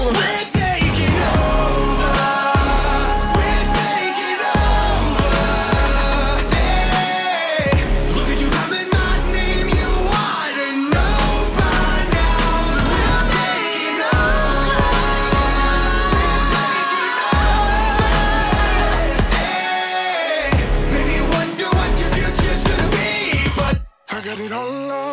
We're taking over. We're taking over. Hey, look at you calling my name. You ought to know by now. We're taking over. We're taking over. Hey, maybe you wonder what your future's gonna be, but I got it all